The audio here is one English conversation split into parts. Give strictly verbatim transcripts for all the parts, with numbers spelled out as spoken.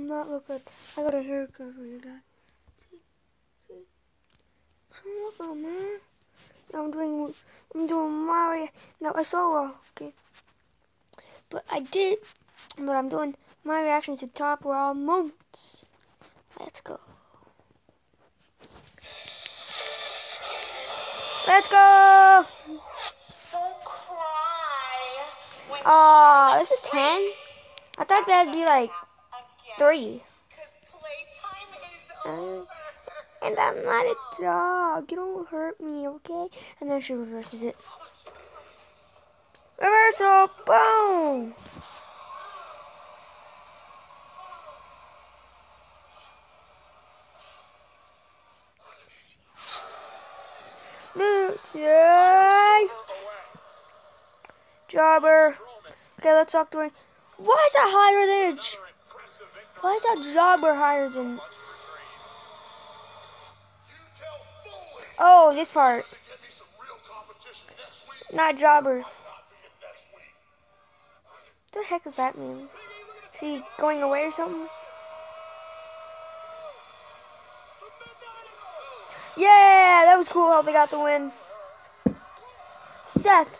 not look good. I got a haircut for you guys. See, see. Look at man. Now I'm doing, I'm doing my, no, I saw, okay. But I did, but I'm doing my reactions to top raw moments. Let's go. Let's go. Don't cry. Aw, uh, this is ten. I thought that'd be like three. Uh, and I'm not a dog. You don't hurt me, okay? And then she reverses it. Reversal, boom. Lucha. Jobber. Okay, let's talk to her. Why is that higher than Edge? Why is that Jobber higher than... Oh, this part. Not Jobbers. What the heck does that mean? Is he going away or something? Yeah, that was cool how they got the win. Seth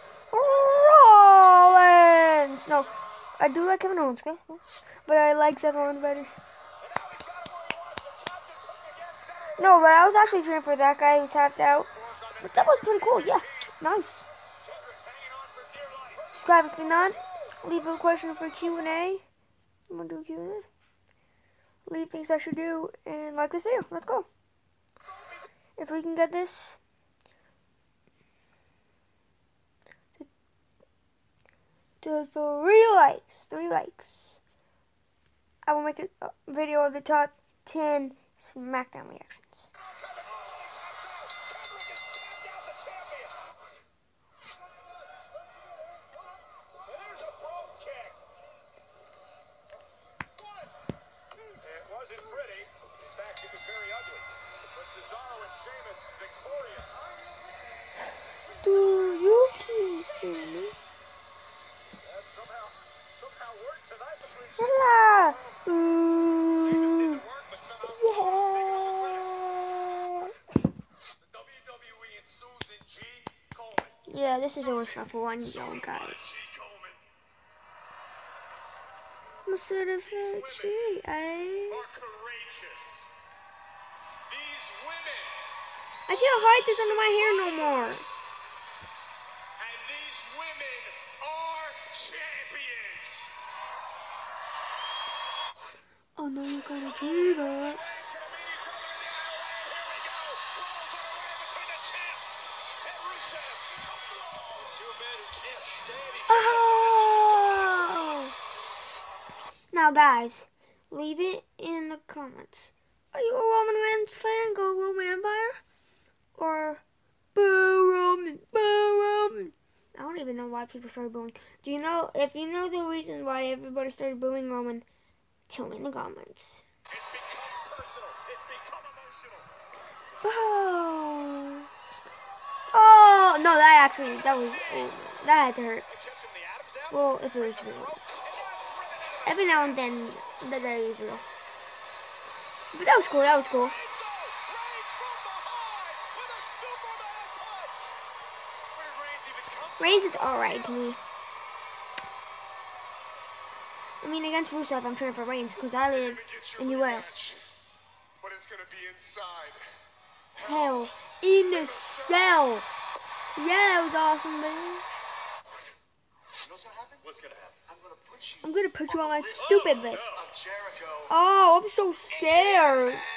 Rollins. No, I do like Kevin Owens, okay? But I like Seth Rollins better. No, but I was actually cheering for that guy who tapped out. But that was pretty cool, yeah. Nice. Subscribe if you're not. Leave a question for Q and A. I'm gonna do a Q and A. Leave things I should do and like this video. Let's go. If we can get this to three likes, three likes, I will make a video of the top ten SmackDown reactions. It wasn't pretty. In fact, it was very ugly. But Cesaro and Sheamus victorious. Do you kiss me? That somehow, somehow worked tonight between Hello. Sheamus didn't work, but somehow Yeah. the W W E and Susan G. Coleman. Yeah, this is always not for one young guys. I'm a sort of a G, eh? Are courageous. These women. I can't hide this under my hair no more. And these women are champions. Oh no, you gotta do that. Oh! Now guys, leave it in the comments. Are you a Roman Reigns fan? Go Roman Empire? Or boo Roman, boo Roman? I don't even know why people started booing. Do you know, if you know the reason why everybody started booing Roman, tell me in the comments. It's become personal. It's become emotional. Boo! Oh, no, that actually, that was, oh, that had to hurt. Well, if it was real. Every now and then, that is real. But that was cool, that was cool. Reigns is alright to me. I mean, against Rusev, I'm cheering for Reigns because I live in U S But it's gonna be inside. Hell in a cell. Yeah, that was awesome, man. You know what's gonna happen? What's gonna happen? I'm gonna put you. I'm gonna put you on my stupid list. Of Jericho. Oh, I'm so scared. And...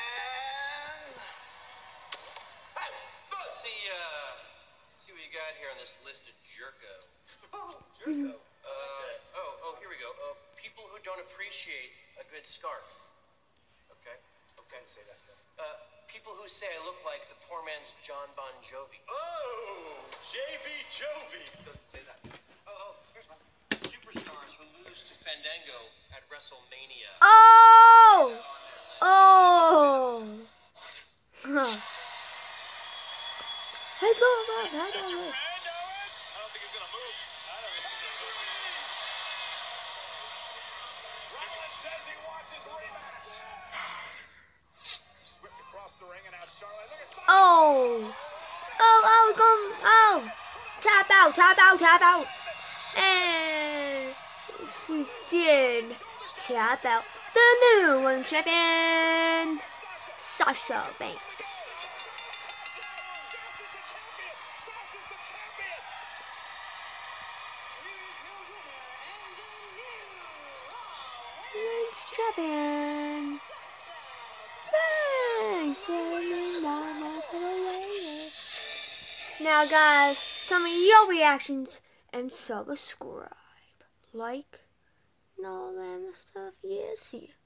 Let's see, uh, let's see what you got here on this list of Jerko. Oh, Jerko. Uh, oh, oh, here we go. Uh, people who don't appreciate a good scarf. Okay. Okay. Say that. Uh, people who say I look like the poor man's John Bon Jovi. Oh, J V Jovi. Doesn't say that. Oh, oh, here's one. Superstars who lose to Fandango at WrestleMania. Oh! Oh! Huh. Let's go, man. Let's go. I don't think he's gonna move. I don't know. Rollins says he wants his rematch. Whipped across the ring and now Charlotte. Look at Sasha. Oh. Oh, oh, come. Oh. Tap out, tap out, tap out. And she did tap out. The new one champion, Sasha Banks. Sasha's a champion. Sasha's a champion. Women's champion. Now, guys, tell me your reactions and subscribe. Like, and all that stuff you see.